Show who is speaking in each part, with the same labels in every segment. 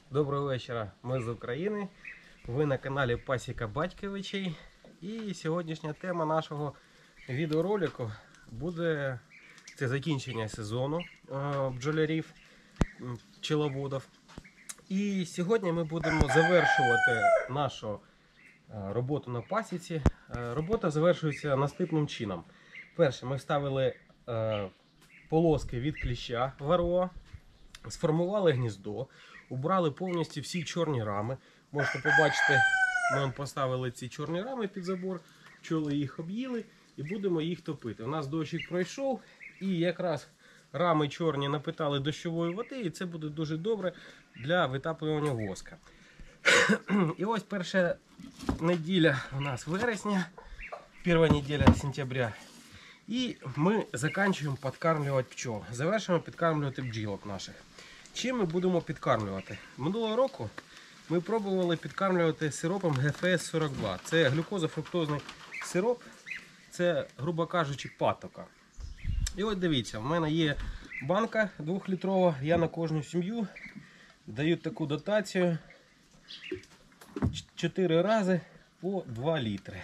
Speaker 1: Доброго вечора, ми з України. Ви на каналі Пасіка Батьковичей. І сьогоднішня тема нашого відеоролику буде це закінчення сезону бджолярів, пчеловодів. І сьогодні ми будемо завершувати нашу роботу на пасіці. Робота завершується наступним чином. Перше, ми вставили полоски від кліща вароа, сформували гніздо, убрали повністю всі чорні рами. Можете побачити, ми поставили ці чорні рами під забор, пчоли їх об'їли і будемо їх топити. У нас дощик пройшов і якраз рами чорні напитали дощової води, і це буде дуже добре для витаплювання воска. І ось перша неділя у нас вересня, перша неділя сентября. І ми закінчуємо підкармлювати пчол. Завершуємо підкармлювати бджілок наших. Чим ми будемо підкармлювати? Минулого року ми пробували підкармлювати сиропом ГФС-42. Це глюкозо-фруктозний сироп, це, грубо кажучи, патока. І от дивіться, в мене є банка 2-літрова, я на кожну сім'ю даю таку дотацію 4 рази по 2 літри.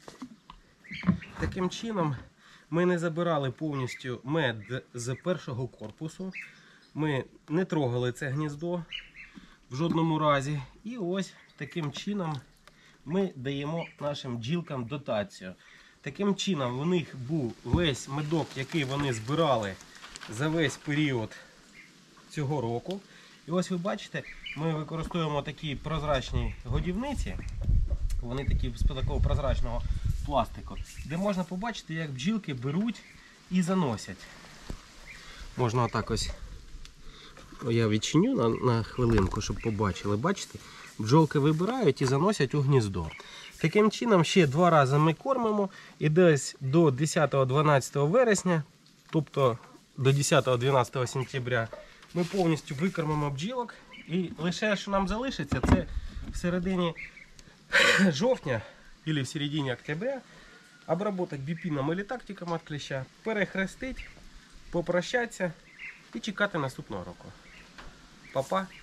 Speaker 1: Таким чином ми не забирали повністю мед з першого корпусу. Ми не трогали це гніздо в жодному разі. І ось таким чином ми даємо нашим бджілкам дотацію. Таким чином в них був весь медок, який вони збирали за весь період цього року. І ось ви бачите, ми використовуємо такі прозрачні годівниці. Вони такі з такого прозрачного пластику, де можна побачити, як бджілки беруть і заносять. Можна отак ось, я відчиню на хвилинку, щоб побачили. Бачите, бджолки вибирають і заносять у гніздо. Таким чином ще 2 рази ми кормимо і десь до 10-12 вересня, тобто до 10-12 сентября, ми повністю викормимо бджілок. І лише, що нам залишиться, це в середині жовтня або в середині октября обработать біпіном або тактиком від кліща, перехрестить, попрощатися і чекати наступного року. Па-па!